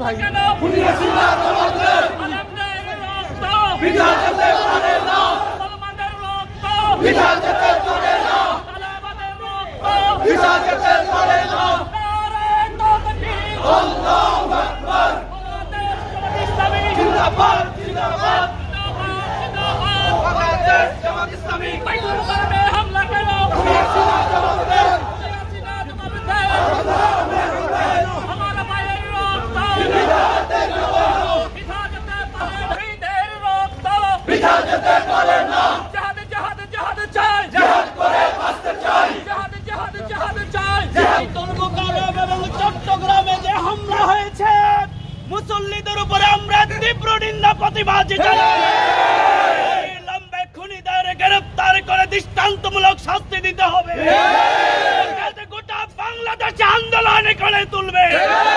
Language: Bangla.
ভাই চট্টগ্রামে যে হামলা হয়েছে মুসল্লিদের উপরে আমরা তীব্র নিন্দা প্রতিবাদ জানাই। লম্বে খুনিদের গ্রেফতার করে দৃষ্টান্তমূলক শাস্তি দিতে হবে। গোটা বাংলাদেশে আন্দোলন করে তুলবে।